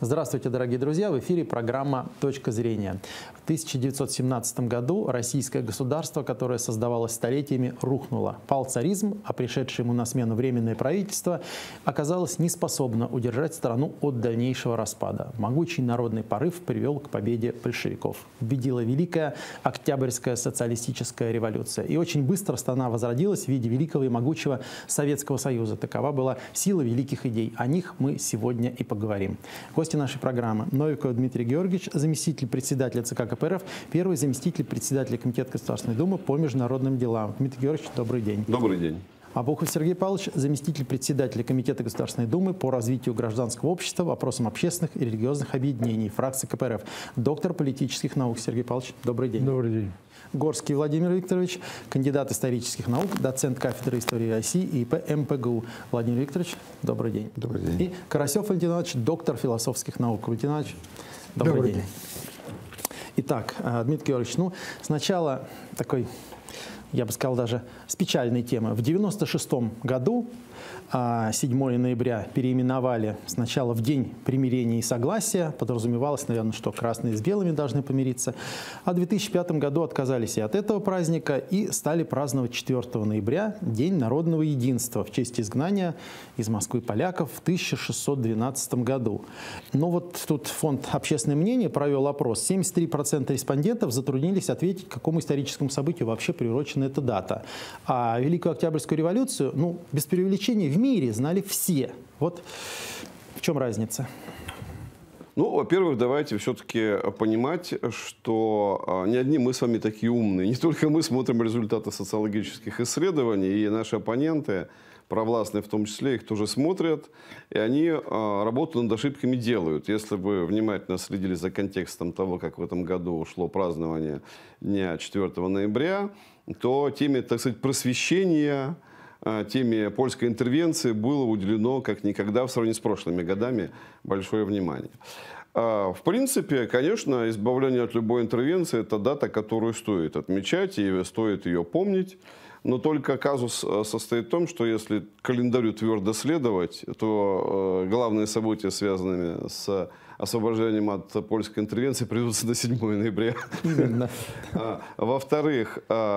Здравствуйте, дорогие друзья! В эфире программа «Точка зрения». В 1917 году российское государство, которое создавалось столетиями, рухнуло. Пал царизм, а пришедшее ему на смену временное правительство оказалось неспособно удержать страну от дальнейшего распада. Могучий народный порыв привел к победе большевиков. Победила Великая Октябрьская социалистическая революция. И очень быстро страна возродилась в виде великого и могучего Советского Союза. Такова была сила великих идей. О них мы сегодня и поговорим. Гости нашей программы: Новиков Дмитрий Георгиевич, заместитель председателя ЦК КПРФ, первый заместитель председателя Комитета Государственной Думы по международным делам. Дмитрий Георгиевич, добрый день. Добрый день. Обухов Сергей Павлович, заместитель председателя Комитета Государственной Думы по развитию гражданского общества, вопросам общественных и религиозных объединений, фракции КПРФ, доктор политических наук. Сергей Павлович, добрый день. Добрый день. Горский Владимир Викторович, кандидат исторических наук, доцент кафедры истории России и ИП МПГУ. Владимир Викторович, добрый день. Добрый день. И Карасев Валентин Иванович, доктор философских наук. Валентин Иванович, добрый день. Итак, Дмитрий Георгиевич, сначала такой, я бы сказал, даже с печальной темы. В 1996 году 7 ноября переименовали сначала в День примирения и согласия. Подразумевалось, наверное, что красные с белыми должны помириться. А в 2005 году отказались и от этого праздника и стали праздновать 4 ноября День народного единства в честь изгнания из Москвы поляков в 1612 году. Но вот тут фонд «Общественное мнение» провел опрос. 73% респондентов затруднились ответить, к какому историческому событию вообще приурочена эта дата. А Великую Октябрьскую революцию, без преувеличения, в мире знали все. Вот в чем разница? Во-первых, давайте все-таки понимать, что не одни мы с вами такие умные. Не только мы смотрим результаты социологических исследований, и наши оппоненты, провластные в том числе, их тоже смотрят, и они работу над ошибками делают. Если вы внимательно следили за контекстом того, как в этом году шло празднование дня 4 ноября, то теме, так сказать, просвещения, теме польской интервенции было уделено как никогда в сравнении с прошлыми годами большое внимание. В принципе, конечно, избавление от любой интервенции – это дата, которую стоит отмечать и стоит ее помнить. Но только казус состоит в том, что если календарю твердо следовать, то главные события, связанные с освобождением от польской интервенции, придутся до 7 ноября. Именно. Во-вторых,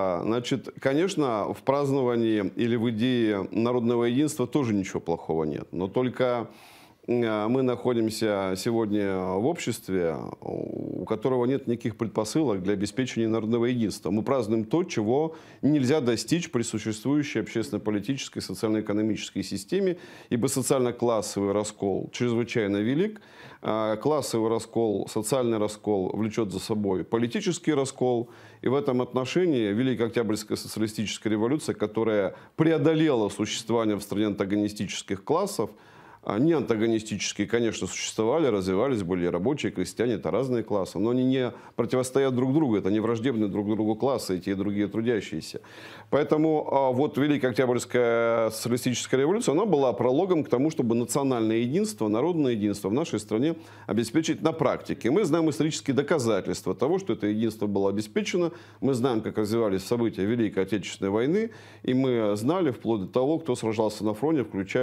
конечно, в праздновании или в идее народного единства тоже ничего плохого нет. Но только мы находимся сегодня в обществе, у которого нет никаких предпосылок для обеспечения народного единства. Мы празднуем то, чего нельзя достичь при существующей общественно-политической, социально-экономической системе, ибо социально-классовый раскол чрезвычайно велик. Классовый раскол, социальный раскол влечет за собой политический раскол. И в этом отношении Великая Октябрьская социалистическая революция, которая преодолела существование в стране антагонистических классов, не антагонистические, конечно, существовали, развивались, были рабочие, крестьяне, это разные классы, но они не противостоят друг другу, это не враждебные друг другу классы, и те и другие трудящиеся. Поэтому вот Великая Октябрьская социалистическая революция, она была прологом к тому, чтобы национальное единство, народное единство в нашей стране обеспечить на практике. Мы знаем исторические доказательства того, что это единство было обеспечено, мы знаем, как развивались события Великой Отечественной войны, и мы знали вплоть до того, кто сражался на фронте,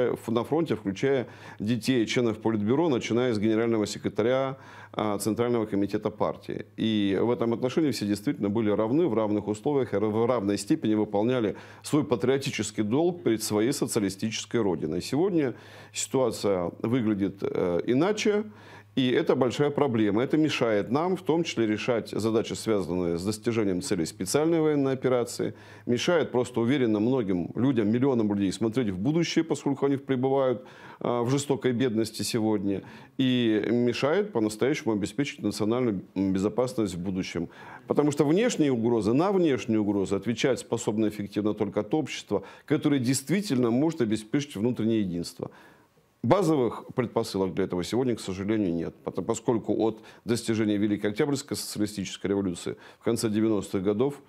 включая детей, членов Политбюро, начиная с генерального секретаря Центрального комитета партии. И в этом отношении все действительно были равны, в равных условиях и в равной степени выполняли свой патриотический долг перед своей социалистической родиной. Сегодня ситуация выглядит иначе. И это большая проблема. Это мешает нам, в том числе, решать задачи, связанные с достижением целей специальной военной операции. Мешает просто уверенно многим людям, миллионам людей смотреть в будущее, поскольку они пребывают в жестокой бедности сегодня. И мешает по-настоящему обеспечить национальную безопасность в будущем. Потому что внешние угрозы, на внешние угрозы отвечать способно эффективно только то общество, которое действительно может обеспечить внутреннее единство. Базовых предпосылок для этого сегодня, к сожалению, нет, поскольку от достижения Великой Октябрьской социалистической революции в конце 90-х годов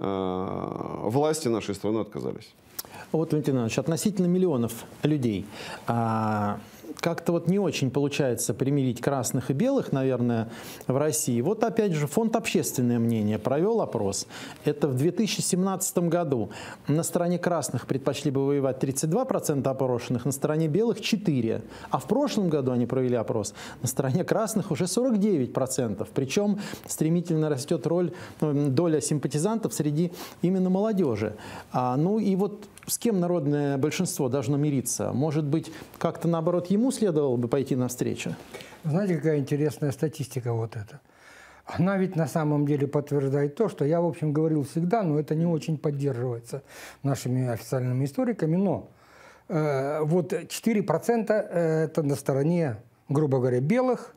власти нашей страны отказались. Вот, Валентин Иванович, относительно миллионов людей, как-то вот не очень получается примирить красных и белых, наверное, в России. Вот опять же фонд «Общественное мнение» провел опрос. Это в 2017 году. На стороне красных предпочли бы воевать 32% опрошенных, на стороне белых 4%. А в прошлом году они провели опрос. На стороне красных уже 49%. Причем стремительно растет доля симпатизантов среди именно молодежи. Ну и вот с кем народное большинство должно мириться? Может быть, как-то наоборот ему следовало бы пойти навстречу? Знаете, какая интересная статистика вот эта? Она ведь на самом деле подтверждает то, что я, в общем, говорил всегда, но это не очень поддерживается нашими официальными историками. Но вот 4% это на стороне, грубо говоря, белых,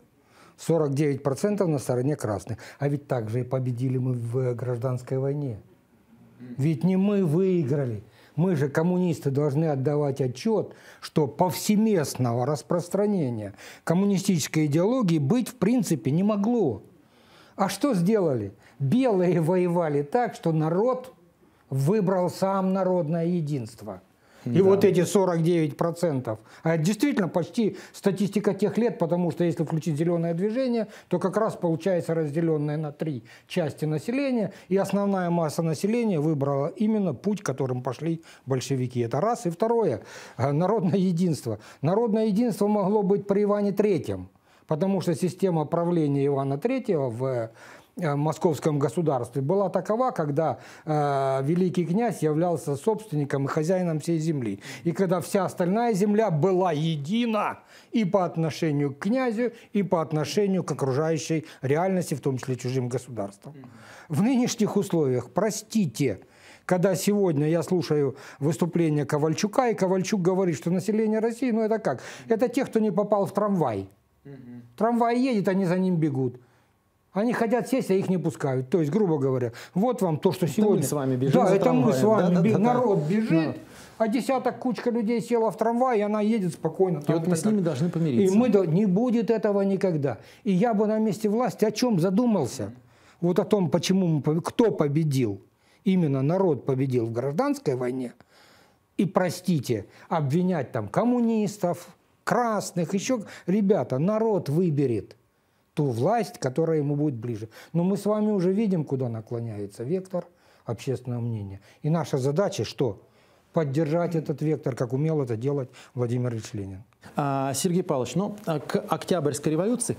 49% на стороне красных. А ведь также и победили мы в гражданской войне. Ведь не мы выиграли. Мы же, коммунисты, должны отдавать отчет, что повсеместного распространения коммунистической идеологии быть в принципе не могло. А что сделали? Белые воевали так, что народ выбрал сам народное единство. И вот эти 49%, а это действительно почти статистика тех лет, потому что если включить зеленое движение, то как раз получается разделенное на 3 части населения, и основная масса населения выбрала именно путь, которым пошли большевики. Это раз. И второе, народное единство. Народное единство могло быть при Иване III, потому что система правления Ивана III в московском государстве была такова, когда великий князь являлся собственником и хозяином всей земли. И когда вся остальная земля была едина и по отношению к князю, и по отношению к окружающей реальности, в том числе чужим государствам. В нынешних условиях, простите, когда сегодня я слушаю выступление Ковальчука, и Ковальчук говорит, что население России, ну это как? Это те, кто не попал в трамвай. Трамвай едет, они за ним бегут. Они хотят сесть, а их не пускают. То есть, грубо говоря, вот вам то, что сегодня... Это мы с вами бежим. Да, это мы с вами. Народ бежит, да. А десяток кучка людей села в трамвай, и она едет спокойно. И вот мы с ними должны помириться. И не будет этого никогда. И я бы на месте власти о чем задумался? Вот о том, кто победил. Именно народ победил в гражданской войне. И, простите, обвинять там коммунистов, красных, еще... Ребята, народ выберет ту власть, которая ему будет ближе. Но мы с вами уже видим, куда наклоняется вектор общественного мнения. И наша задача что? Поддержать этот вектор, как умел это делать Владимир Ильич Ленин. Сергей Павлович, к Октябрьской революции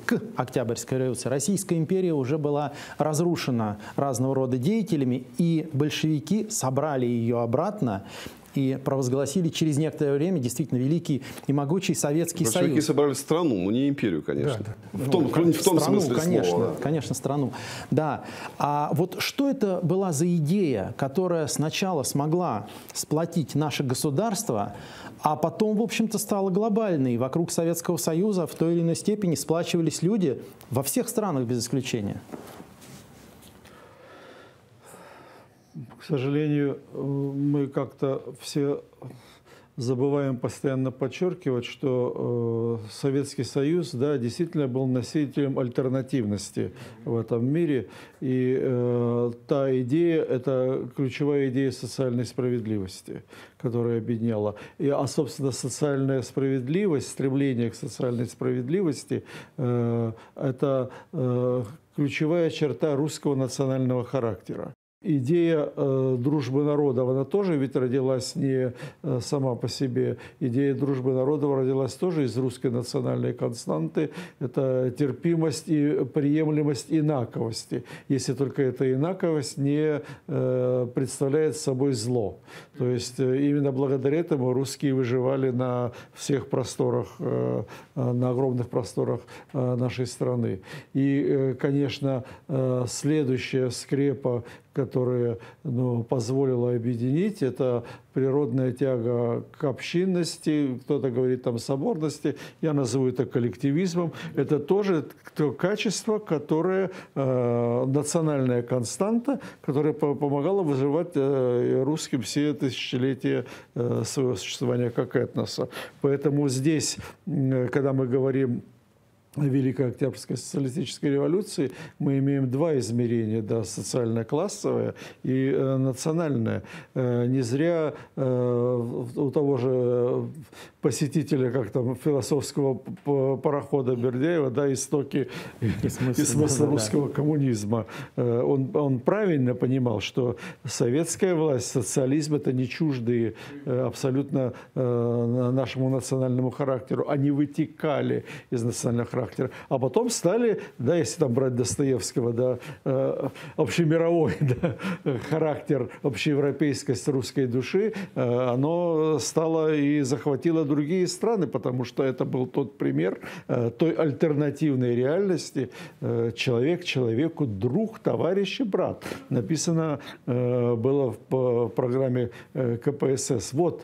Российская империя уже была разрушена разного рода деятелями, и большевики собрали ее обратно и провозгласили через некоторое время действительно великий и могучий Советский Союз. Большевики собрали страну, но не империю, конечно. Да. В том смысле конечно, слова. Конечно, страну. Да. А вот что это была за идея, которая сначала смогла сплотить наше государство, а потом, в общем-то, стала глобальной? Вокруг Советского Союза в той или иной степени сплачивались люди во всех странах без исключения. К сожалению, мы как-то все забываем постоянно подчеркивать, что Советский Союз, да, действительно был носителем альтернативности в этом мире. И та идея, это ключевая идея социальной справедливости, которая объединяла. Собственно, социальная справедливость, стремление к социальной справедливости это ключевая черта русского национального характера. Идея дружбы народов, она тоже ведь родилась не сама по себе. Идея дружбы народов родилась тоже из русской национальной константы. Это терпимость и приемлемость инаковости, если только эта инаковость не представляет собой зло. То есть именно благодаря этому русские выживали на всех просторах, на огромных просторах нашей страны. И, конечно, следующая скрепа, которая позволила объединить, это природная тяга к общинности, кто-то говорит там соборности, я назову это коллективизмом. Это тоже то качество, которое национальная константа, которая помогала выживать русским все тысячелетия своего существования как этноса. Поэтому здесь, когда мы говорим Великой Октябрьской социалистической революции мы имеем два измерения, да, социально-классовое и национальное. Не зря у того же посетителя, как там, философского парохода Бердяева, да, истоки и смысл русского коммунизма. Он правильно понимал, что советская власть, социализм — это не чуждые абсолютно нашему национальному характеру. Они вытекали из национального характера. А потом стали, да, если там брать Достоевского, да, общемировой, да, характер, общеевропейскость русской души, оно стало и захватило другие страны, потому что это был тот пример той альтернативной реальности. Человек человеку друг, товарищ и брат. Написано было в программе КПСС. Вот,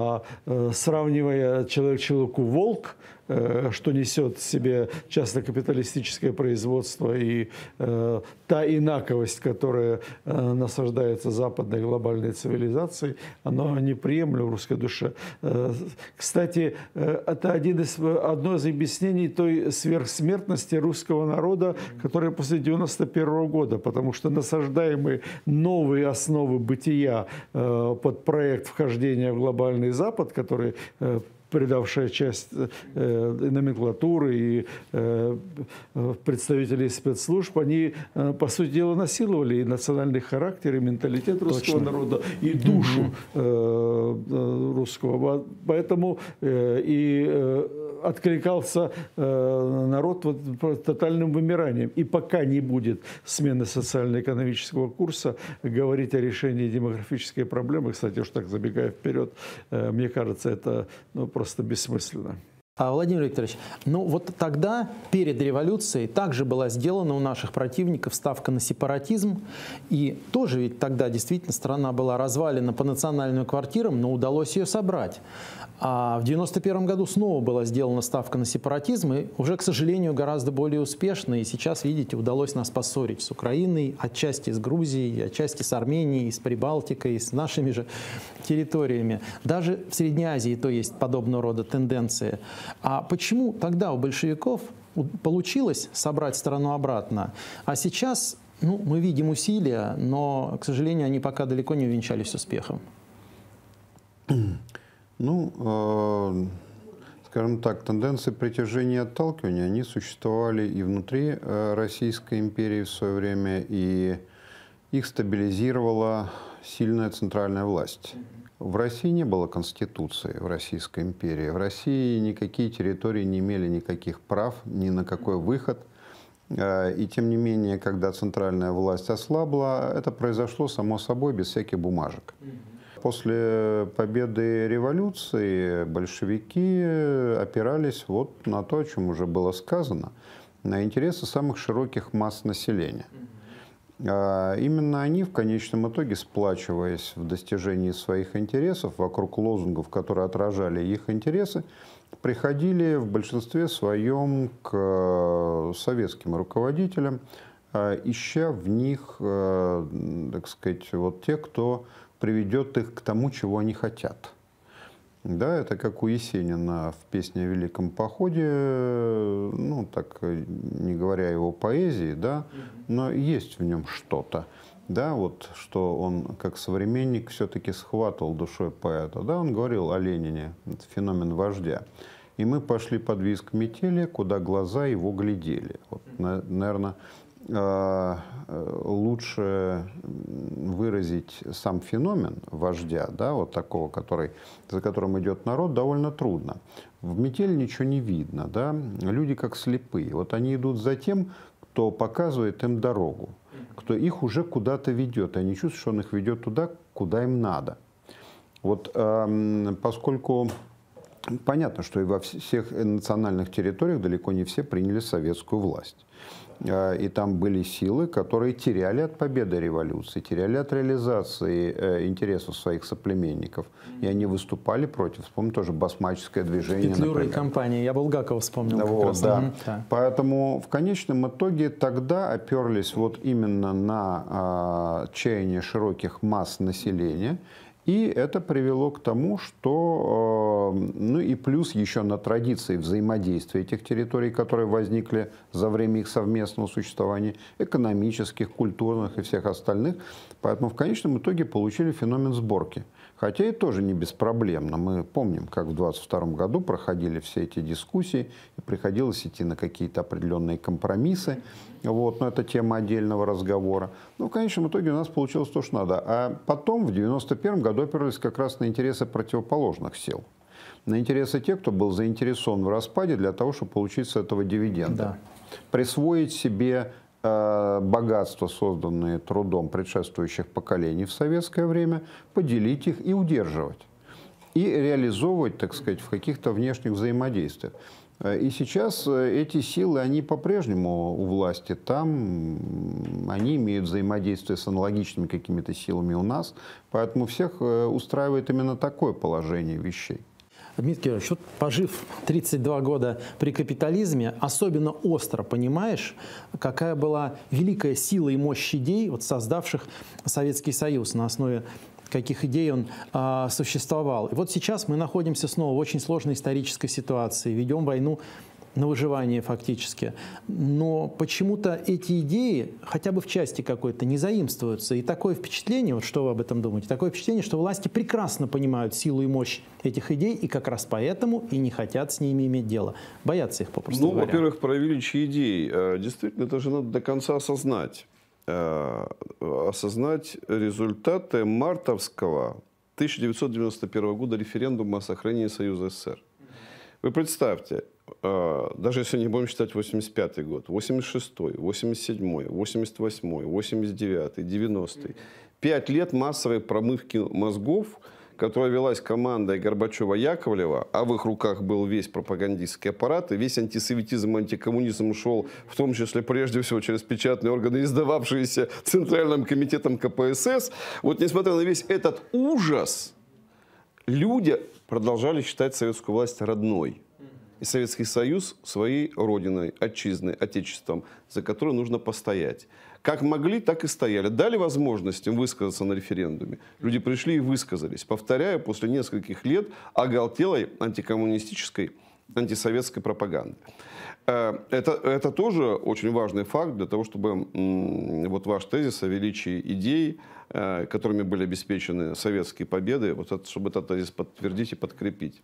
сравнивая человек человеку волк, что несет в себе частно-капиталистическое производство и та инаковость, которая насаждается западной глобальной цивилизацией, оно неприемлемо в русской душе. Кстати, это одно из объяснений той сверхсмертности русского народа, которая после 91 года, потому что насаждаемые новые основы бытия под проект вхождения в глобальный Запад, который предавшая часть номенклатуры и представителей спецслужб, они, по сути дела, насиловали и национальный характер, и менталитет русского народа, и душу русского. Поэтому и откликался народ вот тотальным вымиранием. И пока не будет смены социально-экономического курса, говорить о решении демографической проблемы, кстати, уж так забегая вперед, мне кажется, это просто бессмысленно. Владимир Викторович, ну вот тогда, перед революцией, также была сделана у наших противников ставка на сепаратизм. И тоже ведь тогда действительно страна была развалена по национальным квартирам, но удалось ее собрать. А в 1991 году снова была сделана ставка на сепаратизм, и уже, к сожалению, гораздо более успешно. И сейчас, видите, удалось нас поссорить с Украиной, отчасти с Грузией, отчасти с Арменией, с Прибалтикой, с нашими же территориями. Даже в Средней Азии то есть подобного рода тенденции. А почему тогда у большевиков получилось собрать страну обратно, а сейчас, ну, мы видим усилия, но, к сожалению, они пока далеко не увенчались успехом? Ну, скажем так, тенденции притяжения и отталкивания, они существовали и внутри Российской империи в свое время, и их стабилизировала сильная центральная власть. В России не было конституции, в Российской империи. В России никакие территории не имели никаких прав, ни на какой выход. И тем не менее, когда центральная власть ослабла, это произошло само собой, без всяких бумажек. После победы революции большевики опирались вот на то, о чем уже было сказано, на интересы самых широких масс населения. Именно они в конечном итоге, сплачиваясь в достижении своих интересов вокруг лозунгов, которые отражали их интересы, приходили в большинстве своем к советским руководителям, ища в них, так сказать, вот тех, кто приведет их к тому, чего они хотят. Да, это как у Есенина в песне о Великом походе, ну, так не говоря его поэзии, да, но есть в нем что-то, да, вот, что он как современник все-таки схватывал душой поэта, да, он говорил о Ленине, это феномен вождя. И мы пошли под визг метели, куда глаза его глядели. Вот, наверное, лучше выразить сам феномен вождя, да, вот такого, за которым идет народ, довольно трудно. В метели ничего не видно, да? Люди как слепые. Вот они идут за тем, кто показывает им дорогу, кто их уже куда-то ведет. Они чувствуют, что он их ведет туда, куда им надо. Вот поскольку понятно, что и во всех национальных территориях далеко не все приняли советскую власть. И там были силы, которые теряли от победы революции, теряли от реализации интересов своих соплеменников. И они выступали против. Вспомним тоже басмаческое движение. Петлюра и компания. Я Булгакова вспомнил. Вот, да. Да. Поэтому в конечном итоге тогда оперлись вот именно на чаяние широких масс населения. И это привело к тому, что, ну и плюс еще на традиции взаимодействия этих территорий, которые возникли за время их совместного существования, экономических, культурных и всех остальных. Поэтому в конечном итоге получили феномен сборки. Хотя и тоже не беспроблемно. Мы помним, как в 1922 году проходили все эти дискуссии, и приходилось идти на какие-то определенные компромиссы. Вот, но это тема отдельного разговора. Но в конечном итоге у нас получилось то, что надо. А потом, в 1991 году, опирались как раз на интересы противоположных сил. На интересы тех, кто был заинтересован в распаде для того, чтобы получить с этого дивиденды. Да. Присвоить себе богатства, созданные трудом предшествующих поколений в советское время, поделить их и удерживать. И реализовывать, так сказать, в каких-то внешних взаимодействиях. И сейчас эти силы, они по-прежнему у власти там, они имеют взаимодействие с аналогичными какими-то силами у нас, поэтому всех устраивает именно такое положение вещей. Дмитрий Георгиевич, вот пожив 32 года при капитализме, особенно остро понимаешь, какая была великая сила и мощь идей, вот, создавших Советский Союз, на основе каких идей он существовал. И вот сейчас мы находимся снова в очень сложной исторической ситуации, ведем войну на выживание фактически. Но почему-то эти идеи хотя бы в части какой-то не заимствуются. И такое впечатление, вот что вы об этом думаете, такое впечатление, что власти прекрасно понимают силу и мощь этих идей, и как раз поэтому и не хотят с ними иметь дело. Боятся их, попросту говоря. Во-первых, про величие идей. Действительно, это же надо до конца осознать. Осознать результаты мартовского 1991 года референдума о сохранении Союза СССР. Вы представьте, даже если не будем считать 85-й год, 86-й, 87-й, 88-й, 89-й, 90-й. 5 лет массовой промывки мозгов, которая велась командой Горбачева-Яковлева, а в их руках был весь пропагандистский аппарат, и весь антисоветизм, антикоммунизм шел, в том числе, прежде всего, через печатные органы, издававшиеся Центральным комитетом КПСС. Вот несмотря на весь этот ужас, люди продолжали считать советскую власть родной. И Советский Союз своей родиной, отчизной, отечеством, за которое нужно постоять. Как могли, так и стояли. Дали возможность им высказаться на референдуме. Люди пришли и высказались. Повторяю, после нескольких лет оголтелой антикоммунистической, антисоветской пропаганды. Это тоже очень важный факт для того, чтобы вот ваш тезис о величии идей, которыми были обеспечены советские победы, вот это, чтобы этот тезис подтвердить и подкрепить.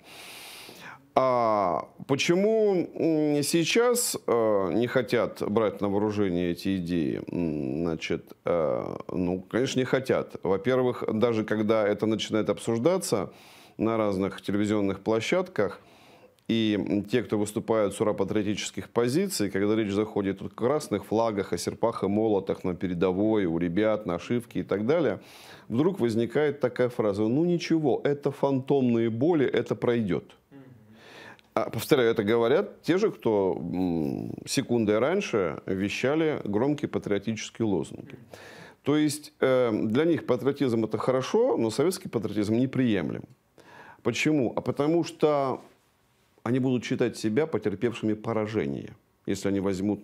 А почему сейчас не хотят брать на вооружение эти идеи? Значит, ну, конечно, не хотят. Во-первых, даже когда это начинает обсуждаться на разных телевизионных площадках, и те, кто выступают с ура-патриотических позиций, когда речь заходит о красных флагах, о серпах и молотах на передовой, у ребят, нашивки и так далее, вдруг возникает такая фраза: ну ничего, это фантомные боли, это пройдет. Повторяю, это говорят те же, кто секундой раньше вещали громкие патриотические лозунги. То есть для них патриотизм — это хорошо, но советский патриотизм неприемлем. Почему? А потому что они будут считать себя потерпевшими поражение, если они возьмут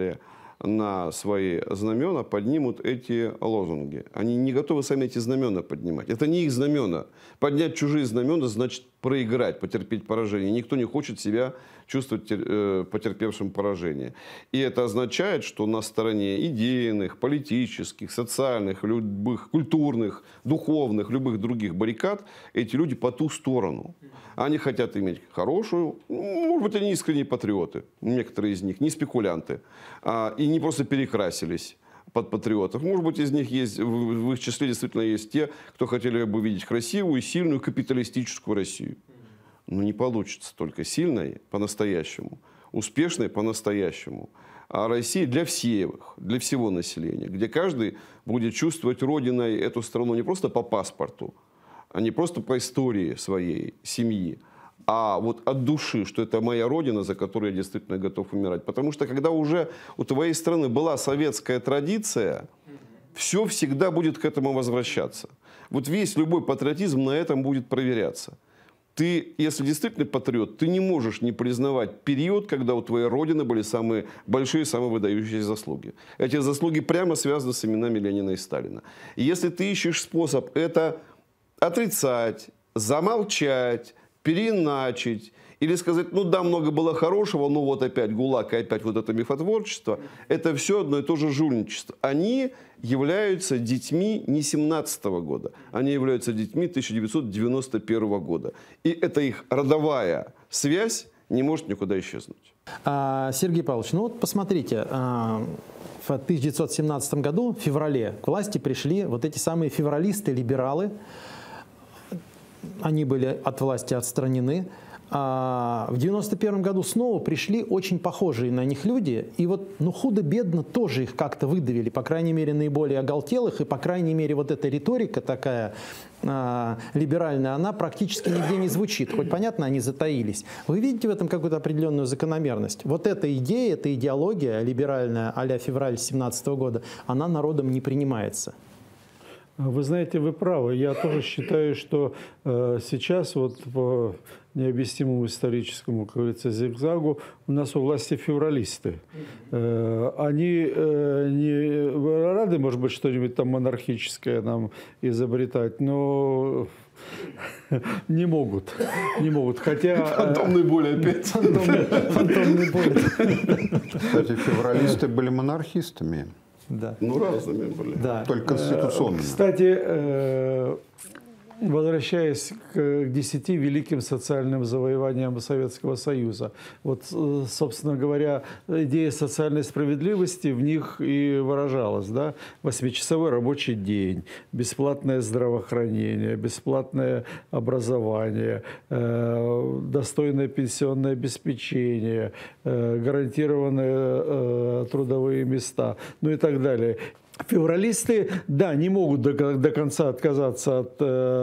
на свои знамена, поднимут эти лозунги. Они не готовы сами эти знамена поднимать. Это не их знамена. Поднять чужие знамена значит проиграть, потерпеть поражение. Никто не хочет себя чувствовать потерпевшим поражение. И это означает, что на стороне идейных, политических, социальных, любых, культурных, духовных, любых других баррикад эти люди по ту сторону. Они хотят иметь хорошую, может быть, они искренние патриоты, некоторые из них, не спекулянты, и не просто перекрасились под патриотов. Может быть, из них есть, в их числе действительно есть те, кто хотели бы видеть красивую, сильную, капиталистическую Россию. Но не получится только сильной по-настоящему, успешной по-настоящему. А Россия для всех, для всего населения, где каждый будет чувствовать родиной эту страну не просто по паспорту, а не просто по истории своей семьи, а вот от души, что это моя родина, за которую я действительно готов умирать. Потому что когда уже у твоей страны была советская традиция, все всегда будет к этому возвращаться. Вот весь любой патриотизм на этом будет проверяться. Ты, если действительно патриот, ты не можешь не признавать период, когда у твоей родины были самые большие, самые выдающиеся заслуги. Эти заслуги прямо связаны с именами Ленина и Сталина. И если ты ищешь способ это отрицать, замолчать, переиначить, или сказать, ну да, много было хорошего, ну вот опять ГУЛАГ и опять вот это мифотворчество, это все одно и то же жульничество. Они являются детьми не 17 года, они являются детьми 1991 года. И это их родовая связь не может никуда исчезнуть. Сергей Павлович, ну вот посмотрите, в 1917 году, в феврале, к власти пришли вот эти самые февралисты, либералы. Они были от власти отстранены. В 1991 году снова пришли очень похожие на них люди, и вот, ну, худо-бедно тоже их как-то выдавили, по крайней мере, наиболее оголтелых, и, по крайней мере, вот эта риторика такая либеральная, она практически нигде не звучит, хоть, понятно, они затаились. Вы видите в этом какую-то определенную закономерность? Вот эта идея, эта идеология либеральная а-ля февраль 2017 года, она народом не принимается. Вы знаете, вы правы. Я тоже считаю, что сейчас вот по необъяснимому историческому, как говорится, зигзагу у нас у власти февралисты. Они не рады, может быть, что-нибудь там монархическое нам изобретать, но не могут. Хотя... Фантомный боль опять. Фантомный боль. Кстати, февралисты были монархистами. Да. Ну, разными были. Да. Только конституционными. Кстати, возвращаясь к 10 великим социальным завоеваниям Советского Союза, вот, собственно говоря, идея социальной справедливости в них и выражалась, да? 8-часовой рабочий день, бесплатное здравоохранение, бесплатное образование, достойное пенсионное обеспечение, гарантированные трудовые места, ну и так далее. Февралисты, да, не могут до конца отказаться от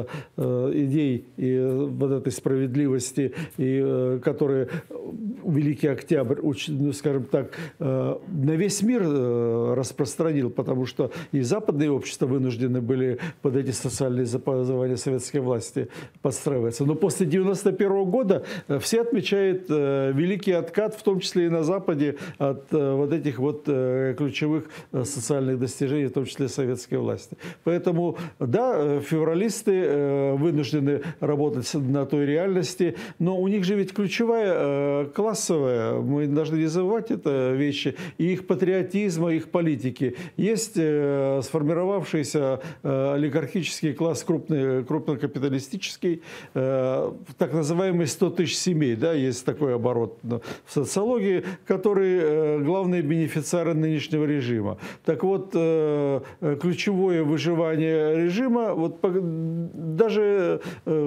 идей и вот этой справедливости, которые Великий Октябрь, ну, скажем так, на весь мир распространил, потому что и западные общества вынуждены были под эти социальные завоевания советской власти подстраиваться. Но после 1991 года все отмечают великий откат, в том числе и на Западе, от вот этих вот ключевых социальных достижений, в том числе советской власти. Поэтому, да, февралисты вынуждены работать на той реальности, но у них же ведь ключевая классовая, мы должны не забывать это вещи, и их патриотизма, их политики. Есть сформировавшийся олигархический класс, крупнокапиталистический, так называемый 100 тысяч семей, да, есть такой оборот в социологии, которые главные бенефициары нынешнего режима. Так вот, ключевое выживание режима, вот даже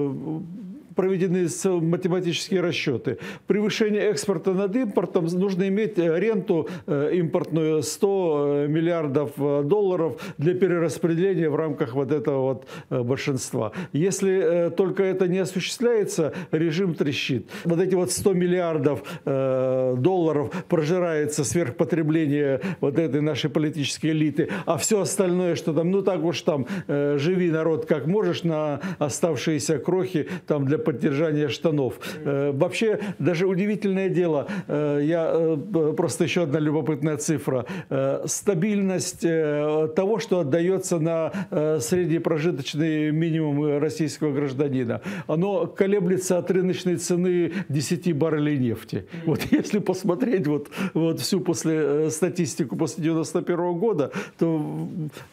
проведены математические расчеты. Превышение экспорта над импортом, нужно иметь ренту импортную 100 миллиардов долларов для перераспределения в рамках вот этого вот большинства. Если только это не осуществляется, режим трещит. Вот эти вот 100 миллиардов долларов прожирается сверхпотребление вот этой нашей политической элиты, а все остальное, что там, ну так уж там, живи, народ, как можешь, на оставшиеся крохи там для поддержания штанов. Вообще, даже удивительное дело, просто еще одна любопытная цифра. Стабильность того, что отдается на средний прожиточный минимум российского гражданина, оно колеблется от рыночной цены 10 баррелей нефти. Вот если посмотреть вот всю статистику после 1991 года, то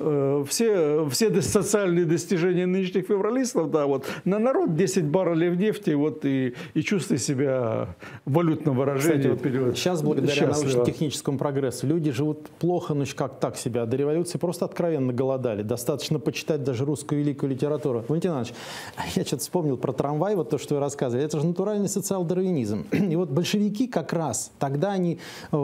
все социальные достижения нынешних февралистов, да, вот на народ 10 баррелей в нефти, вот и чувствуй себя в валютном выражении. Кстати, сейчас благодаря научно-техническому прогрессу люди живут плохо, ну как так себя, до революции просто откровенно голодали. Достаточно почитать даже русскую великую литературу. Валентин Иванович, я что-то вспомнил про трамвай, вот то, что вы рассказывали. Это же натуральный социал-дарвинизм. И вот большевики как раз, тогда они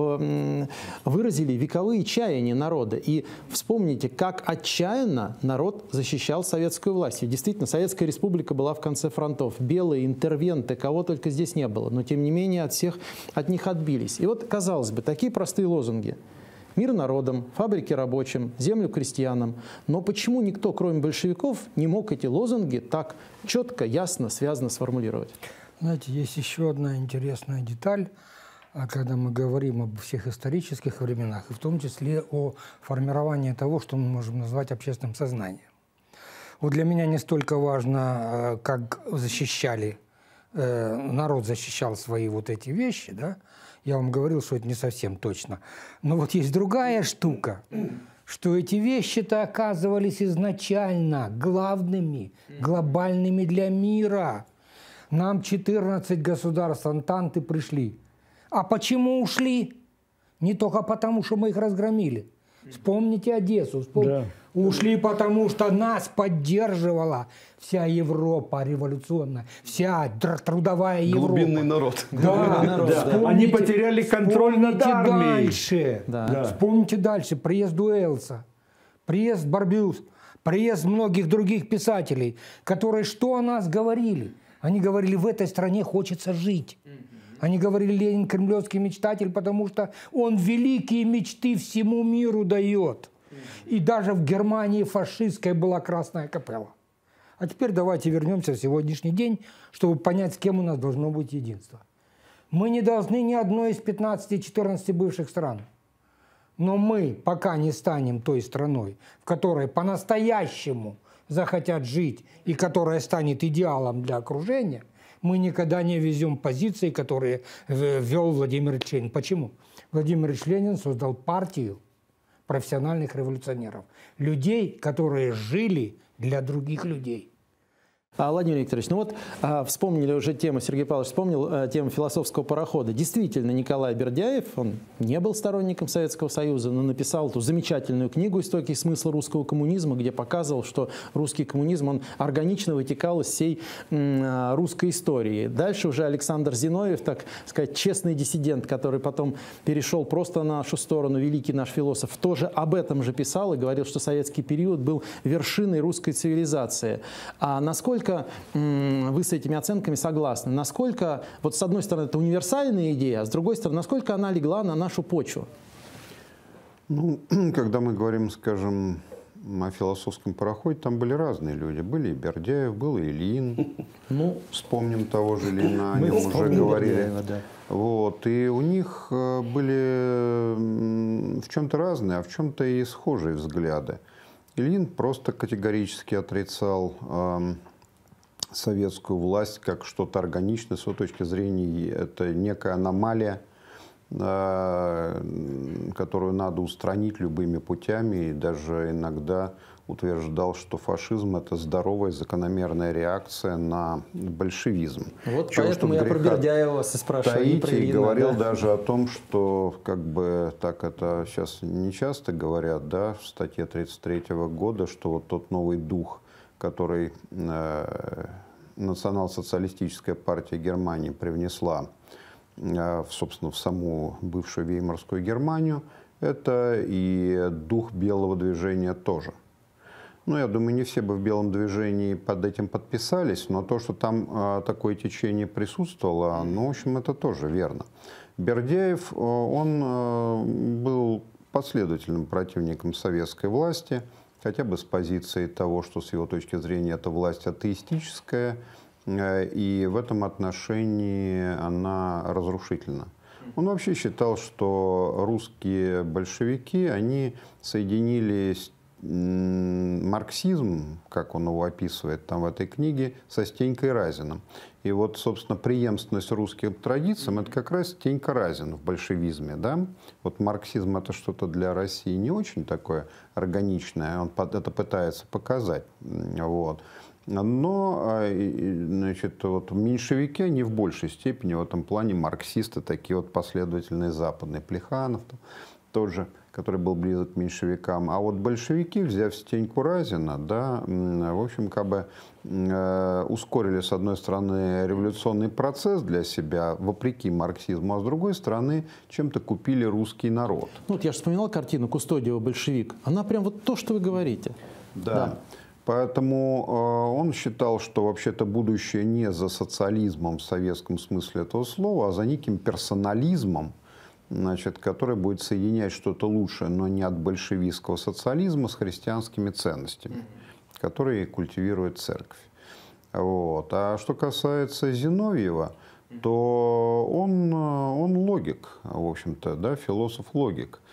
выразили вековые чаяния народа. И вспомните, как отчаянно народ защищал советскую власть. И действительно, Советская Республика была в конце фронтов. Белые, интервенты, кого только здесь не было. Но, тем не менее, от них отбились. И вот, казалось бы, такие простые лозунги. Мир народам, фабрики рабочим, землю крестьянам. Но почему никто, кроме большевиков, не мог эти лозунги так четко, ясно, связно сформулировать? Знаете, есть еще одна интересная деталь, когда мы говорим об всех исторических временах, и в том числе о формировании того, что мы можем назвать общественным сознанием. Вот для меня не столько важно, как защищали, народ защищал свои вот эти вещи, да. Я вам говорил, что это не совсем точно. Но вот есть другая штука, что эти вещи-то оказывались изначально главными, глобальными для мира. Нам 14 государств Антанты пришли. А почему ушли? Не только потому, что мы их разгромили. Вспомните Одессу. Да. Ушли потому, что нас поддерживала вся Европа революционная, вся трудовая Европа. Глубинный народ. Да, да. Они потеряли контроль над армией. Дальше. Да. Вспомните дальше. Приезд Дуэлса, приезд Барбюс, приезд многих других писателей, которые что о нас говорили? Они говорили, в этой стране хочется жить. Они говорили, Ленин кремлевский мечтатель, потому что он великие мечты всему миру дает. И даже в Германии фашистской была Красная Капелла. А теперь давайте вернемся в сегодняшний день, чтобы понять, с кем у нас должно быть единство. Мы не должны ни одной из 15-14 бывших стран. Но мы пока не станем той страной, в которой по-настоящему захотят жить и которая станет идеалом для окружения, мы никогда не везем позиции, которые ввел Владимир Ильич Ленин. Почему? Владимир Ильич Ленин создал партию профессиональных революционеров. Людей, которые жили для других людей. Владимир Викторович, ну вот вспомнили уже тему, Сергей Павлович вспомнил тему философского парохода. Действительно, Николай Бердяев, он не был сторонником Советского Союза, но написал эту замечательную книгу «Истоки и смысл русского коммунизма», где показывал, что русский коммунизм, он органично вытекал из всей русской истории. Дальше уже Александр Зиновьев, так сказать, честный диссидент, который потом перешел просто на нашу сторону, великий наш философ, тоже об этом же писал и говорил, что советский период был вершиной русской цивилизации. А насколько вы с этими оценками согласны? Насколько, вот с одной стороны, это универсальная идея, а с другой стороны, насколько она легла на нашу почву? Ну, когда мы говорим, скажем, о философском пароходе, там были разные люди. Были и Бердяев, был и Ильин. Ну, вспомним того же Ильина, о нем уже говорили. Вот, и у них были в чем-то разные, а в чем-то и схожие взгляды. Ильин просто категорически отрицал советскую власть как что-то органичное, с его точки зрения, это некая аномалия, которую надо устранить любыми путями, и даже иногда утверждал, что фашизм – это здоровая закономерная реакция на большевизм. Вот поэтому я про Бердяева вас и спрашиваю. И говорил даже о том, что, как бы, так это сейчас не часто говорят, да, в статье 1933 года, что вот тот новый дух, который национал-социалистическая партия Германии привнесла, собственно, в саму бывшую Веймарскую Германию, это и дух белого движения тоже. Ну, я думаю, не все бы в белом движении под этим подписались, но то, что там такое течение присутствовало, ну, в общем, это тоже верно. Бердяев, он был последовательным противником советской власти, хотя бы с позиции того, что с его точки зрения эта власть атеистическая, и в этом отношении она разрушительна. Он вообще считал, что русские большевики, они соединили марксизм, как он его описывает там в этой книге, со Стенькой Разиным. И вот, собственно, преемственность русским традициям – это как раз Стенька Разин в большевизме. Да? Вот марксизм – это что-то для России не очень такое органичное, он это пытается показать. Вот. Но, значит, вот меньшевики, они в большей степени в этом плане марксисты, такие вот последовательные западные. Плеханов тот же, который был близок к меньшевикам. А вот большевики, взяв Стеньку Разина, да, в общем, как бы ускорили, с одной стороны, революционный процесс для себя, вопреки марксизму, а с другой стороны, чем-то купили русский народ. Ну, вот я же вспоминал картину Кустодиева «Большевик». Она прям вот то, что вы говорите. Да. Поэтому он считал, что вообще-то будущее не за социализмом в советском смысле этого слова, а за неким персонализмом, значит, который будет соединять что-то лучшее, но не от большевистского социализма, с христианскими ценностями, которые культивирует церковь. Вот. А что касается Зиновьева, то он логик, в общем-то, да, философ-логик.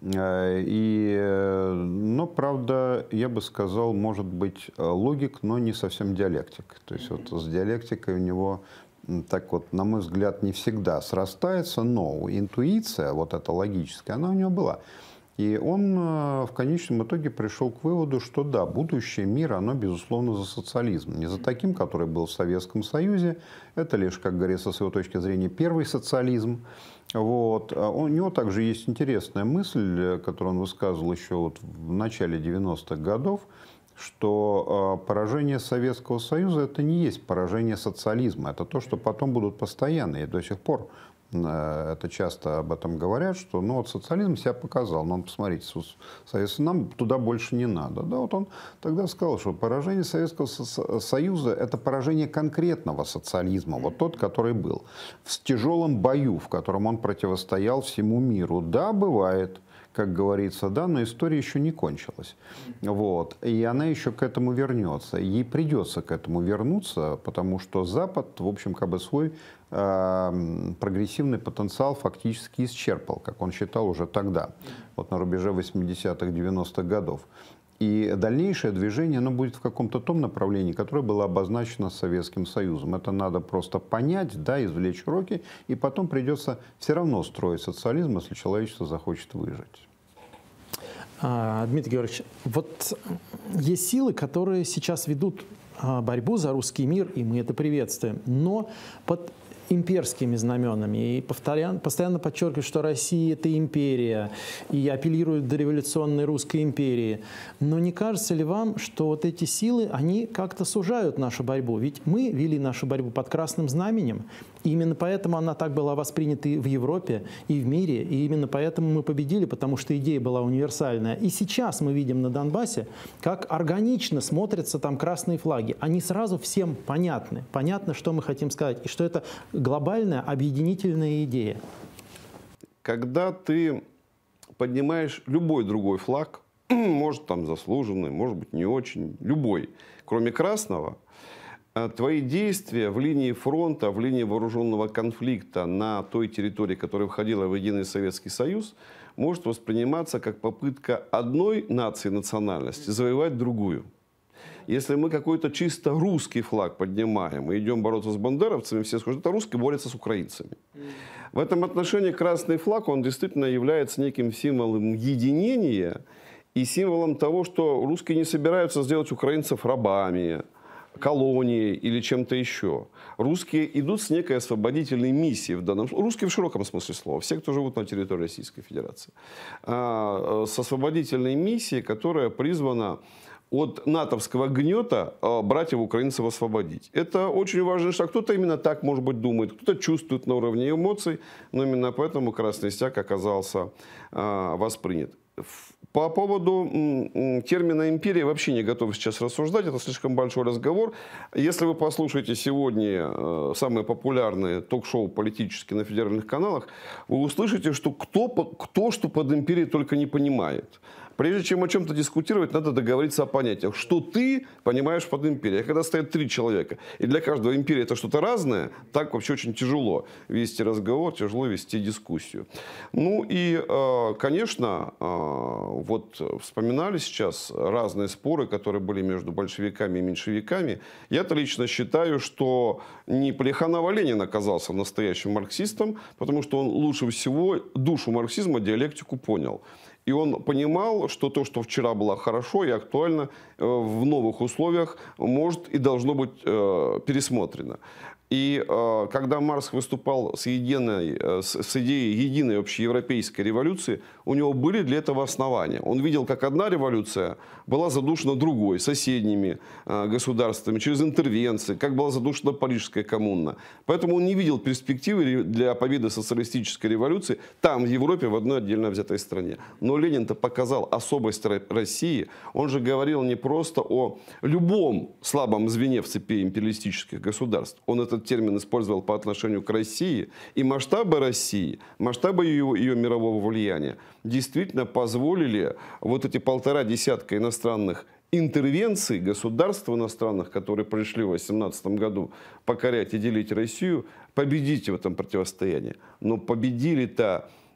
Но, правда, я бы сказал, может быть, логик, но не совсем диалектик. То есть вот с диалектикой у него так вот, на мой взгляд, не всегда срастается, но интуиция, вот эта логическая, она у него была. И он в конечном итоге пришел к выводу, что да, будущее мира, оно, безусловно, за социализм. Не за таким, который был в Советском Союзе. Это лишь, как говорится, с его точки зрения, первый социализм. Вот. У него также есть интересная мысль, которую он высказывал еще вот в начале 90-х годов, что поражение Советского Союза – это не есть поражение социализма. Это то, что потом будут постоянно. И до сих пор это часто об этом говорят, что ну, вот социализм себя показал. Но посмотрите, нам туда больше не надо. Да, вот он тогда сказал, что поражение Советского Союза – это поражение конкретного социализма. Вот тот, который был. В тяжелом бою, в котором он противостоял всему миру. Да, бывает. Как говорится, да, но история еще не кончилась. Вот. И она еще к этому вернется. Ей придется к этому вернуться, потому что Запад, в общем, как бы свой прогрессивный потенциал фактически исчерпал, как он считал уже тогда, вот на рубеже 80-х, 90-х годов. И дальнейшее движение, оно будет в каком-то том направлении, которое было обозначено Советским Союзом. Это надо просто понять, да, извлечь уроки, и потом придется все равно строить социализм, если человечество захочет выжить. Дмитрий Георгиевич, вот есть силы, которые сейчас ведут борьбу за русский мир, и мы это приветствуем, но под имперскими знаменами. И постоянно подчеркивают, что Россия – это империя, и апеллируют до революционной русской империи. Но не кажется ли вам, что вот эти силы, они как-то сужают нашу борьбу? Ведь мы вели нашу борьбу под красным знаменем, и именно поэтому она так была воспринята и в Европе, и в мире, и именно поэтому мы победили, потому что идея была универсальная. И сейчас мы видим на Донбассе, как органично смотрятся там красные флаги. Они сразу всем понятны. Понятно, что мы хотим сказать, и что это глобальная объединительная идея. Когда ты поднимаешь любой другой флаг, может там заслуженный, может быть не очень, любой, кроме красного, твои действия в линии фронта, в линии вооруженного конфликта на той территории, которая входила в единый Советский Союз, может восприниматься как попытка одной нации, национальности завоевать другую. Если мы какой-то чисто русский флаг поднимаем и идем бороться с бандеровцами, все скажут, это русские борются с украинцами. В этом отношении красный флаг, он действительно является неким символом единения и символом того, что русские не собираются сделать украинцев рабами, колонией или чем-то еще. Русские идут с некой освободительной миссией в данном случае. Русские в широком смысле слова. Все, кто живут на территории Российской Федерации. С освободительной миссией, которая призвана от натовского гнета братьев-украинцев освободить. Это очень важный шаг. Кто-то именно так, может быть, думает, кто-то чувствует на уровне эмоций, но именно поэтому Красный Стяг оказался воспринят. По поводу термина «империя» вообще не готов сейчас рассуждать, это слишком большой разговор. Если вы послушаете сегодня самые популярные ток-шоу политические на федеральных каналах, вы услышите, что кто что под империей только не понимает. Прежде чем о чем-то дискутировать, надо договориться о понятиях. Что ты понимаешь под империей? А когда стоят 3 человека, и для каждого империя это что-то разное, так вообще очень тяжело вести разговор, тяжело вести дискуссию. Ну и, конечно, вот вспоминали сейчас разные споры, которые были между большевиками и меньшевиками. Я-то лично считаю, что не Плеханов, а Ленин оказался настоящим марксистом, потому что он лучше всего душу марксизма, диалектику понял. И он понимал, что то, что вчера было хорошо и актуально, в новых условиях может и должно быть пересмотрено. И когда Маркс выступал с идеей единой общеевропейской революции, у него были для этого основания. Он видел, как одна революция была задушена другой, соседними государствами, через интервенции, как была задушена Парижская коммуна. Поэтому он не видел перспективы для победы социалистической революции там, в Европе, в одной отдельно взятой стране. Но Ленин-то показал особость России. Он же говорил не просто о любом слабом звене в цепи империалистических государств. Он этот термин использовал по отношению к России. И масштабы России, масштабы ее мирового влияния действительно позволили вот эти 1,5 десятка иностранных интервенций государств иностранных, которые пришли в 2018 году покорять и делить Россию, победить в этом противостоянии. Но победили-то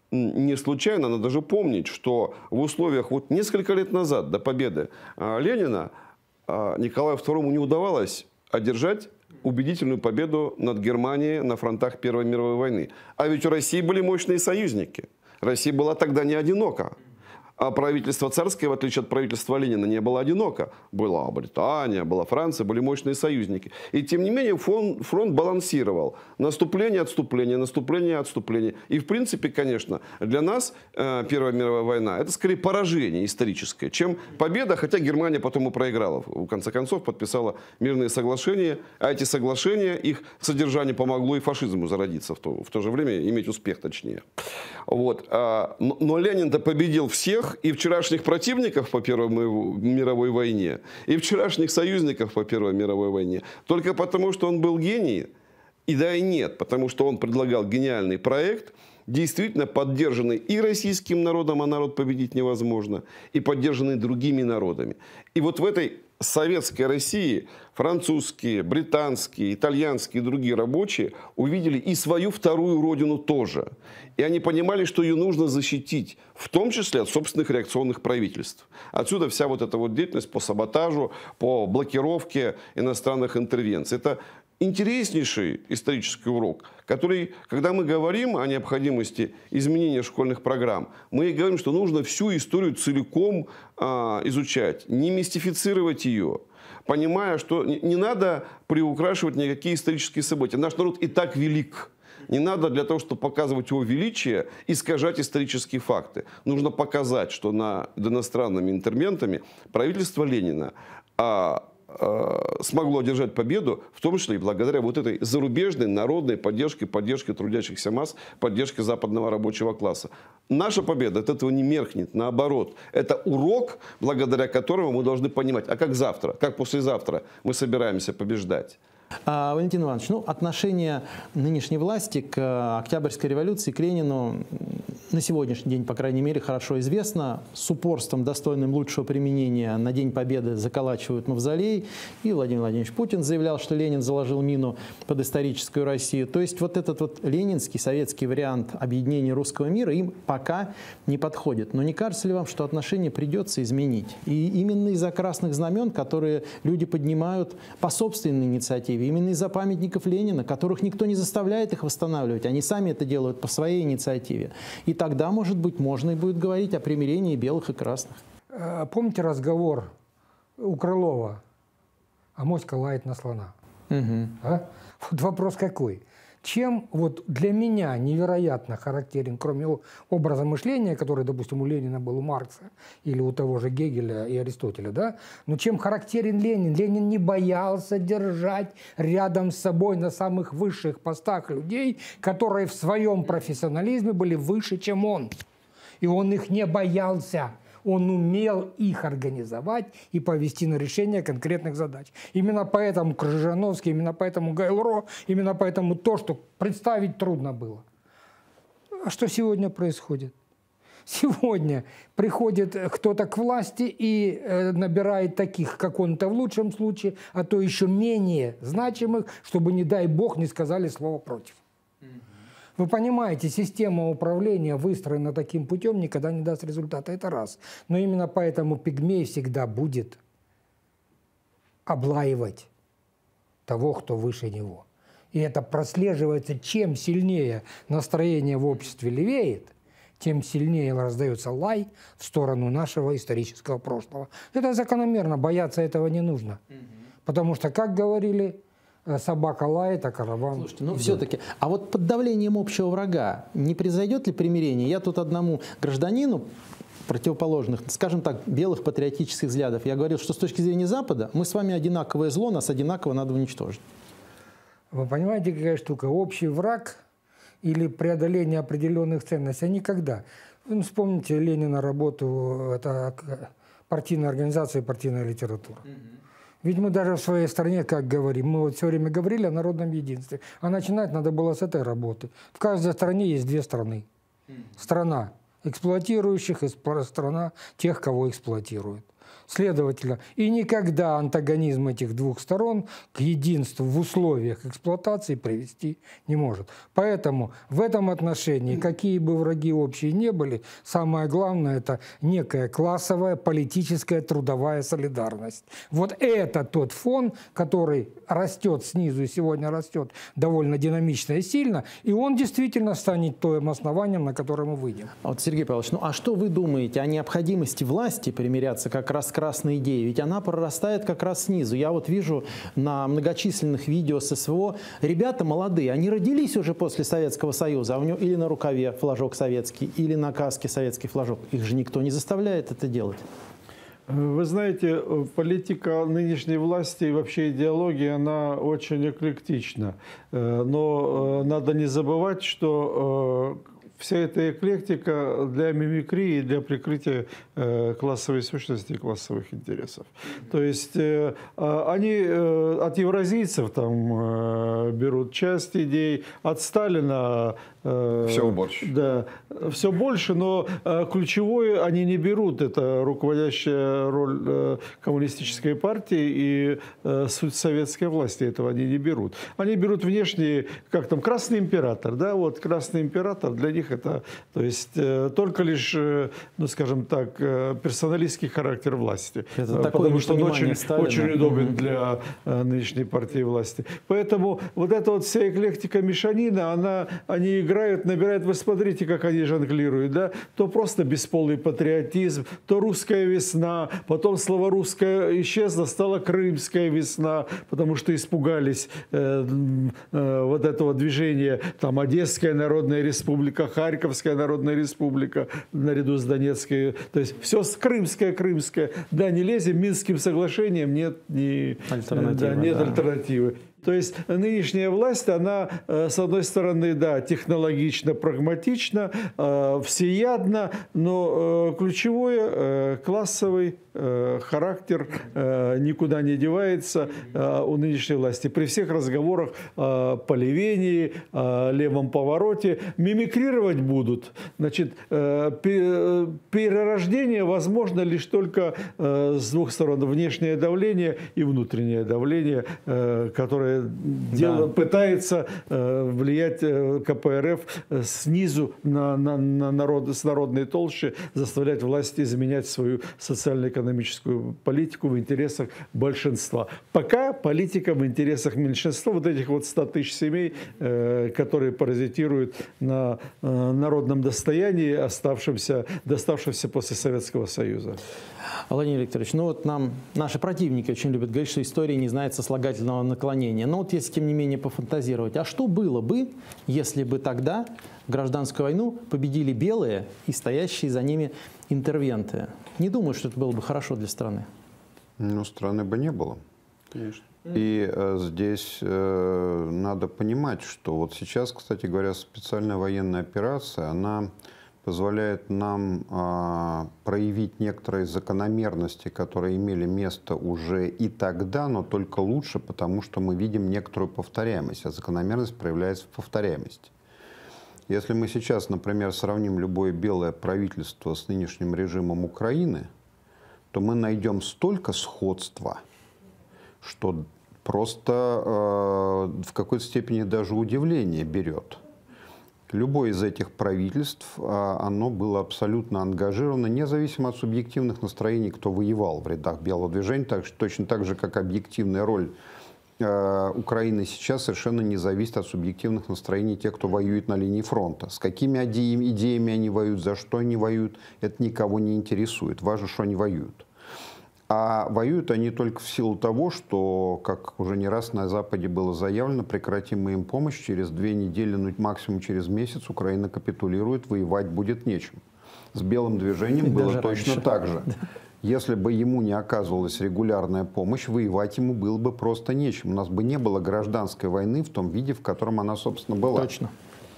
не случайно, надо же помнить, что в условиях вот несколько лет назад, до победы Ленина, Николаю II не удавалось одержать убедительную победу над Германией на фронтах Первой мировой войны. А ведь у России были мощные союзники. Россия была тогда не одинока. А правительство царское, в отличие от правительства Ленина, не было одиноко. Была Британия, была Франция, были мощные союзники. И тем не менее фронт балансировал. Наступление, отступление, наступление, отступление. И в принципе, конечно, для нас Первая мировая война — это скорее поражение историческое, чем победа, хотя Германия потом и проиграла. В конце концов подписала мирные соглашения, а эти соглашения, их содержание помогло и фашизму зародиться в то же время, иметь успех точнее. Вот. Но Ленин-то победил всех, и вчерашних противников по Первой мировой войне, и вчерашних союзников по Первой мировой войне. Только потому, что он был гений, и да, и нет, потому что он предлагал гениальный проект, действительно поддержанный и российским народом, а народ победить невозможно, и поддержанный другими народами. И вот в этой советской России французские, британские, итальянские и другие рабочие увидели и свою вторую родину тоже. И они понимали, что ее нужно защитить, в том числе от собственных реакционных правительств. Отсюда вся вот эта вот деятельность по саботажу, по блокировке иностранных интервенций. Это интереснейший исторический урок, который, когда мы говорим о необходимости изменения школьных программ, мы говорим, что нужно всю историю целиком изучать, не мистифицировать ее, понимая, что не надо приукрашивать никакие исторические события. Наш народ и так велик. Не надо для того, чтобы показывать его величие, искажать исторические факты. Нужно показать, что над иностранными интервентами правительство Ленина смогло одержать победу, в том числе и благодаря вот этой зарубежной народной поддержке трудящихся масс, поддержке западного рабочего класса. Наша победа от этого не меркнет, наоборот. Это урок, благодаря которому мы должны понимать, а как завтра, как послезавтра мы собираемся побеждать. Валентин Иванович, отношение нынешней власти к Октябрьской революции, к Ленину на сегодняшний день, по крайней мере, хорошо известно. С упорством, достойным лучшего применения, на День Победы заколачивают мавзолей. И Владимир Владимирович Путин заявлял, что Ленин заложил мину под историческую Россию. То есть вот этот вот ленинский, советский вариант объединения русского мира им пока не подходит. Но не кажется ли вам, что отношения придется изменить? И именно из-за красных знамен, которые люди поднимают по собственной инициативе, именно из-за памятников Ленина, которых никто не заставляет их восстанавливать, они сами это делают по своей инициативе. И тогда, может быть, можно и будет говорить о примирении белых и красных. Помните разговор у Крылова? Авоська лает на слона. Угу. Вот вопрос какой? Чем вот для меня невероятно характерен, кроме образа мышления, который, допустим, у Ленина был, у Маркса, или у того же Гегеля и Аристотеля, да? Но чем характерен Ленин? Ленин не боялся держать рядом с собой на самых высших постах людей, которые в своем профессионализме были выше, чем он. И он их не боялся. Он умел их организовать и повести на решение конкретных задач. Именно поэтому Крыжановский, именно поэтому Гайлро, именно поэтому то, что представить трудно было. А что сегодня происходит? Сегодня приходит кто-то к власти и набирает таких, как он-то в лучшем случае, а то еще менее значимых, чтобы, не дай бог, не сказали слово против. Вы понимаете, система управления, выстроена таким путем, никогда не даст результата. Это раз. Но именно поэтому пигмей всегда будет облаивать того, кто выше него. И это прослеживается, чем сильнее настроение в обществе левеет, тем сильнее раздается лай в сторону нашего исторического прошлого. Это закономерно, бояться этого не нужно. Потому что, как говорили, собака лает, а караван... Слушайте, все-таки, а вот под давлением общего врага не произойдет ли примирение? Я тут одному гражданину противоположных, скажем так, белых патриотических взглядов, я говорил, что с точки зрения Запада мы с вами одинаковое зло, нас одинаково надо уничтожить. Вы понимаете, какая штука? Общий враг или преодоление определенных ценностей, никогда. Вы вспомните Ленина работу, это партийная организация, партийная литература. Ведь мы даже в своей стране, как говорим, мы вот все время говорили о народном единстве, а начинать надо было с этой работы. В каждой стране есть две страны. Страна эксплуатирующих и страна тех, кого эксплуатируют. Следовательно, и никогда антагонизм этих двух сторон к единству в условиях эксплуатации привести не может. Поэтому в этом отношении, какие бы враги общие не были, самое главное – это некая классовая, политическая, трудовая солидарность. Вот это тот фон, который растет снизу и сегодня растет довольно динамично и сильно, и он действительно станет тем основанием, на которое мы выйдем. Вот, Сергей Павлович, ну а что вы думаете о необходимости власти примиряться как раз с красной идеей? Ведь она прорастает как раз снизу. Я вот вижу на многочисленных видео с СВО, ребята молодые, они родились уже после Советского Союза, а у него или на рукаве флажок советский, или на каске советский флажок. Их же никто не заставляет это делать. Вы знаете, политика нынешней власти и вообще идеология, она очень эклектична. Но надо не забывать, что вся эта эклектика для мимикрии, для прикрытия классовой сущности и классовых интересов. То есть они от евразийцев там берут часть идей, от Сталина все больше. Да, все больше, но ключевое они не берут. Это руководящая роль коммунистической партии и суть советской власти. Этого они не берут. Они берут внешние, как там, Красный император. Да, вот Красный император для них это, то есть только лишь, ну скажем так, персоналистский характер власти. Потому что он очень удобен для нынешней партии власти. Поэтому вот эта вот вся эклектика мешанина, они играют, набирают, вы смотрите, как они жонглируют, да? То просто бесполый патриотизм, то русская весна, потом слово русское исчезло, стала крымская весна, потому что испугались вот этого движения, там Одесская народная республика, Харьковская народная республика наряду с Донецкой, то есть все крымское, да, не лезем, Минским соглашением нет альтернативы. То есть нынешняя власть, она, с одной стороны, да, технологично, прагматична, всеядна, но ключевое классовый характер никуда не девается у нынешней власти. При всех разговорах о поливении, о левом повороте мимикрировать будут. Значит, перерождение возможно лишь только с двух сторон. Внешнее давление и внутреннее давление, которое пытается влиять КПРФ снизу на народ, с народной толщи, заставлять власти изменять свою социально-экономическую политику в интересах большинства. Пока политика в интересах меньшинства, вот этих вот 100 тысяч семей, которые паразитируют на народном достоянии, доставшемся после Советского Союза. Владимир Викторович, ну вот наши противники очень любят говорить, что история не знает сослагательного наклонения. Но вот если, тем не менее, пофантазировать, а что было бы, если бы тогда гражданскую войну победили белые и стоящие за ними интервенты? Не думаю, что это было бы хорошо для страны. Ну, страны бы не было. Конечно. И здесь надо понимать, что вот сейчас, кстати говоря, специальная военная операция, она позволяет нам проявить некоторые закономерности, которые имели место уже и тогда, но только лучше, потому что мы видим некоторую повторяемость, а закономерность проявляется в повторяемости. Если мы сейчас, например, сравним любое белое правительство с нынешним режимом Украины, то мы найдем столько сходства, что просто в какой-то степени даже удивление берет. Любое из этих правительств, оно было абсолютно ангажировано, независимо от субъективных настроений, кто воевал в рядах белого движения, точно так же, как объективная роль Украины сейчас совершенно не зависит от субъективных настроений тех, кто воюет на линии фронта. С какими идеями они воюют, за что они воюют, это никого не интересует. Важно, что они воюют. А воюют они только в силу того, что, как уже не раз на Западе было заявлено, прекратим мы им помощь, через 2 недели, ну, максимум через месяц Украина капитулирует, воевать будет нечем. С белым движением было точно так же. Если бы ему не оказывалась регулярная помощь, воевать ему было бы просто нечем. У нас бы не было гражданской войны в том виде, в котором она, собственно, была. Точно.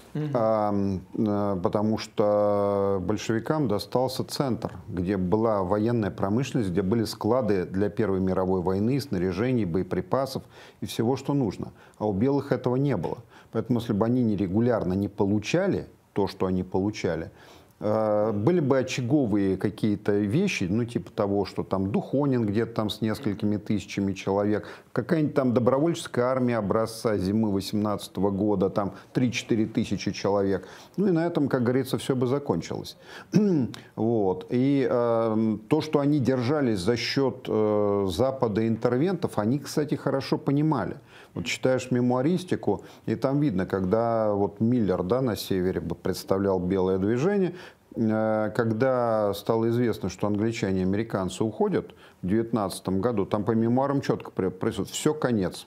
Потому что большевикам достался центр, где была военная промышленность, где были склады для Первой мировой войны, снаряжений, боеприпасов и всего, что нужно. А у белых этого не было. Поэтому, если бы они регулярно не получали то, что они получали, были бы очаговые какие-то вещи, ну типа того, что там Духонин где-то там с несколькими тысячами человек, какая-нибудь там добровольческая армия образца зимы 18 года, там 3-4 тысячи человек. Ну и на этом, как говорится, все бы закончилось. Вот. И то, что они держались за счет Запада и интервентов, они, кстати, хорошо понимали. Вот читаешь мемуаристику, и там видно, когда вот Миллер, да, на севере представлял белое движение, когда стало известно, что англичане и американцы уходят в 19 году, там по мемуарам четко происходит: все, конец.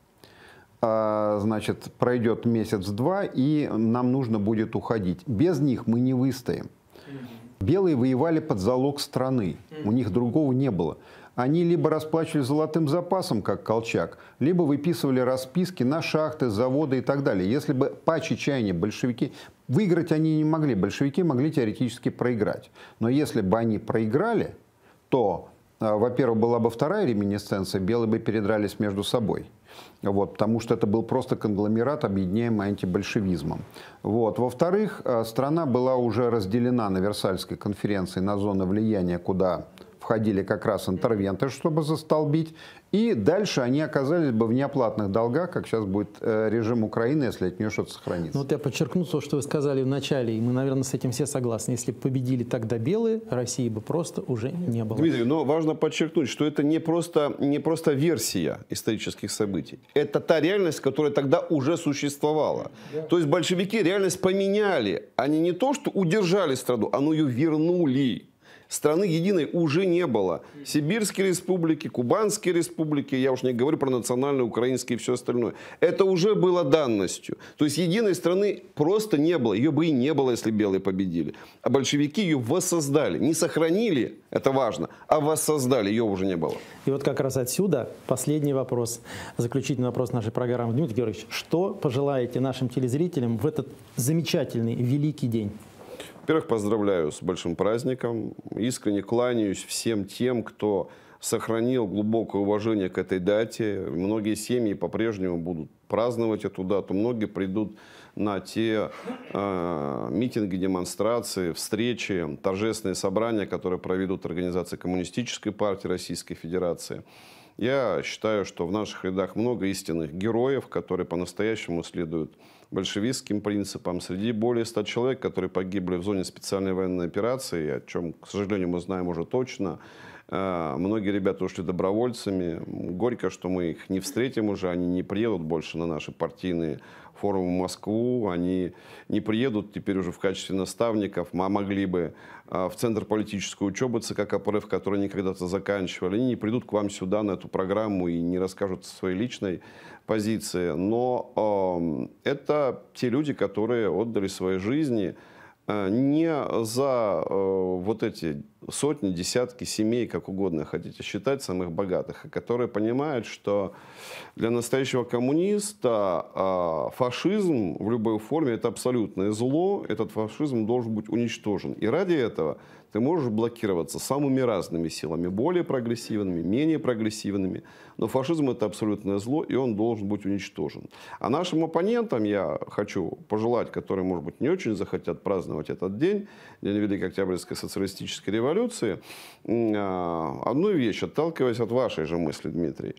Значит, пройдет месяц-два, и нам нужно будет уходить. Без них мы не выстоим. Белые воевали под залог страны, у них другого не было. Они либо расплачивались золотым запасом, как Колчак, либо выписывали расписки на шахты, заводы и так далее. Если бы по чаяния большевики... Выиграть они не могли, большевики могли теоретически проиграть. Но если бы они проиграли, то, во-первых, была бы вторая реминисценция, белые бы передрались между собой. Вот, потому что это был просто конгломерат, объединяемый антибольшевизмом. Вот. Во-вторых, страна была уже разделена на Версальской конференции на зоны влияния, куда входили как раз интервенты, чтобы застолбить. И дальше они оказались бы в неоплатных долгах, как сейчас будет режим Украины, если от нее что-то сохранится. Ну, вот я подчеркну то, что вы сказали в начале, и мы, наверное, с этим все согласны. Если бы победили тогда белые, России бы просто уже не было. Дмитрий, но важно подчеркнуть, что это не просто версия исторических событий. Это та реальность, которая тогда уже существовала. То есть большевики реальность поменяли. Они не то, что удержали страну, они ее вернули. Страны единой уже не было. Сибирские республики, Кубанские республики, я уж не говорю про национальные, украинские и все остальное. Это уже было данностью. То есть единой страны просто не было. Ее бы и не было, если белые победили. А большевики ее воссоздали. Не сохранили, это важно, а воссоздали. Ее уже не было. И вот как раз отсюда последний вопрос, заключительный вопрос нашей программы. Дмитрий Георгиевич, что пожелаете нашим телезрителям в этот замечательный, великий день? Во-первых, поздравляю с большим праздником. Искренне кланяюсь всем тем, кто сохранил глубокое уважение к этой дате. Многие семьи по-прежнему будут праздновать эту дату. Многие придут на те митинги, демонстрации, встречи, торжественные собрания, которые проведут организации Коммунистической партии Российской Федерации. Я считаю, что в наших рядах много истинных героев, которые по-настоящему следуют большевистским принципам. Среди более 100 человек, которые погибли в зоне специальной военной операции, о чем, к сожалению, мы знаем уже точно. Многие ребята ушли добровольцами. Горько, что мы их не встретим уже, они не приедут больше на наши партийные форумы в Москву, они не приедут теперь уже в качестве наставников, а могли бы в Центр политической учебы ЦК КПРФ, который они когда-то заканчивали. Они не придут к вам сюда на эту программу и не расскажут своей личной позиции. Но это те люди, которые отдали свои жизни не за вот эти сотни, десятки семей, как угодно хотите считать, самых богатых, а которые понимают, что для настоящего коммуниста фашизм в любой форме – это абсолютное зло, этот фашизм должен быть уничтожен. И ради этого ты можешь блокироваться самыми разными силами, более прогрессивными, менее прогрессивными. Но фашизм – это абсолютное зло, и он должен быть уничтожен. А нашим оппонентам я хочу пожелать, которые, может быть, не очень захотят праздновать этот день, День Великой Октябрьской социалистической революции, одну вещь, отталкиваясь от вашей же мысли, Дмитрий.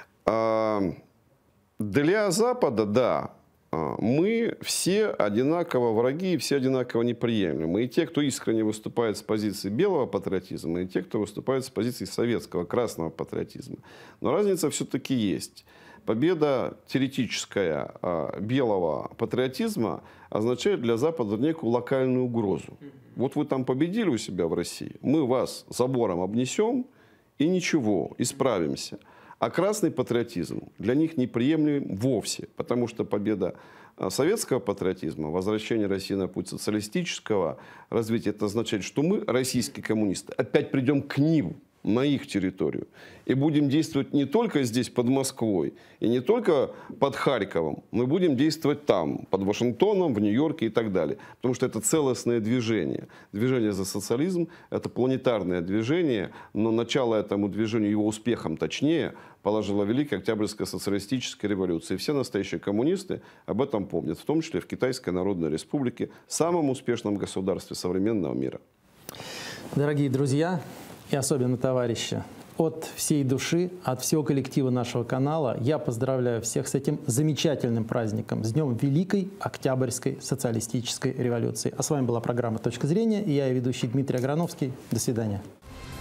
Для Запада, да, мы все одинаково враги и все одинаково неприемлемы. И те, кто искренне выступает с позиции белого патриотизма, и те, кто выступает с позиции советского, красного патриотизма. Но разница все-таки есть. Победа теоретическая белого патриотизма означает для Запада некую локальную угрозу. Вот вы там победили у себя в России, мы вас забором обнесем и ничего, исправимся. А красный патриотизм для них неприемлем вовсе, потому что победа советского патриотизма, возвращение России на путь социалистического развития, это означает, что мы, российские коммунисты, опять придем к ним, на их территорию. И будем действовать не только здесь, под Москвой, и не только под Харьковом. Мы будем действовать там, под Вашингтоном, в Нью-Йорке и так далее. Потому что это целостное движение. Движение за социализм – это планетарное движение, но начало этому движению, его успехом точнее, положила Великая Октябрьская социалистическая революция. И все настоящие коммунисты об этом помнят, в том числе в Китайской Народной Республике, самом успешном государстве современного мира. Дорогие друзья и особенно товарищи, от всей души, от всего коллектива нашего канала я поздравляю всех с этим замечательным праздником, с Днем Великой Октябрьской социалистической революции. А с вами была программа «Точка зрения» и я, ведущий Дмитрий Аграновский. До свидания.